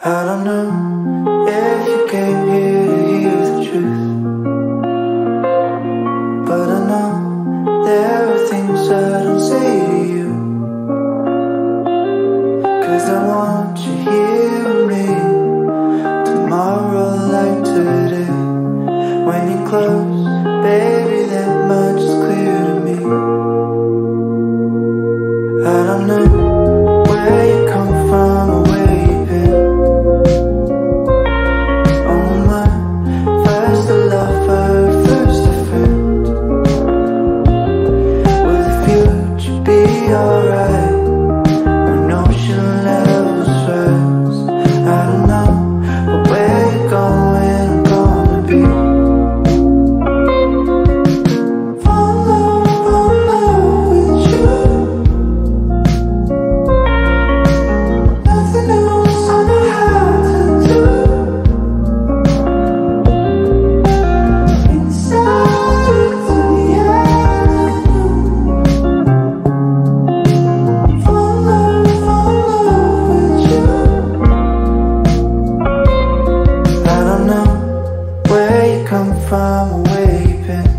I don't know if you came here to hear the truth, but I know there are things I don't say to you, 'cause I want you here with me tomorrow like today. When you're close, baby, that much is clear to me. I don't know where you come from or where you've been. Oh my, first a lover, first a friend. Will the future be alright when ocean levels rise? I don't know, but where you're going, I'm gonna be. Come from or where you've been.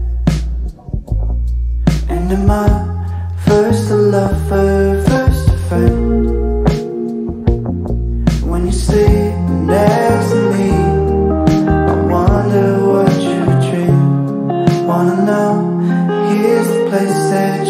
And am I first a lover, first a friend? When you're sleeping next to me, I wonder what you dream. Wanna know, here's the place that